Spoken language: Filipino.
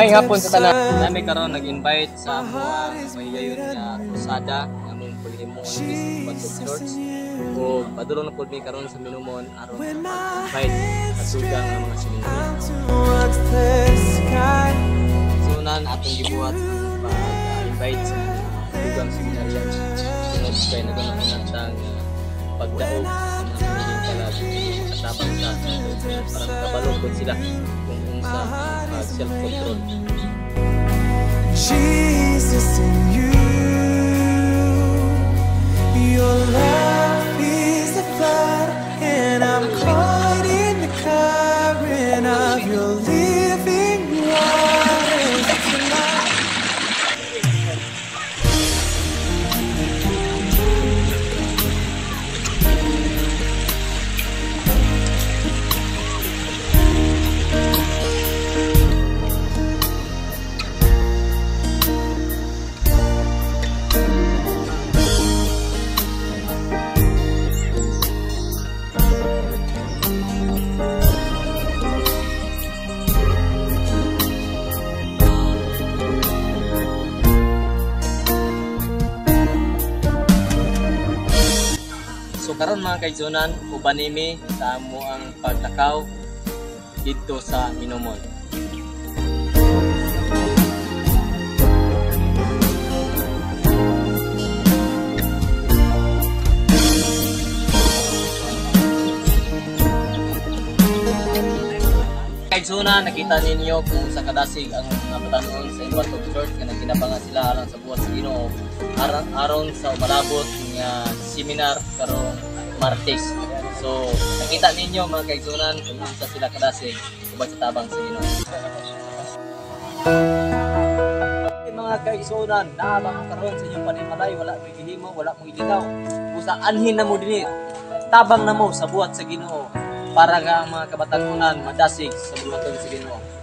Maayong hapon sa tanan. Nami karon nag-invite sa mga mahigayon nga kusada nga mong Pulhimon Bantog Church. O padulong na pud mi karon sa Minumon aron mag-invite sa sugang nga mga silingan. Sunan atong gibuhat pag-invite sa sugang seminaryan. Sunod kay naganakunatang pagdaog sa mga kalag katabang sa para makabalong pud sila kung unsa self-control. Jesus in you, your love is a flood, and I'm caught in the current of your living waters. So karon mga kaizonan, uban nimi sa amo ang pagtakaw dito sa Minumon. Kaizonan, nakita ninyo kung sa kadasig ang mga batanon sa Bantog Church nga nagkinabangan sila alang sa buhat sa Ginoo aron sa malabot nga seminar karong Martes. So nakita ninyo mga kaizonan kung unsa sila kadasig ubang sa tabang sa Ginoo. Mga kaizonan, naabang karon sa inyong panimalay, wala mo gihimo, wala mo ilitaw. Busa anhin na mo dinhi. Tabang na mo sa buhat sa Ginoo para nga mga kabatanunan madasig sa buhat sa Ginoo.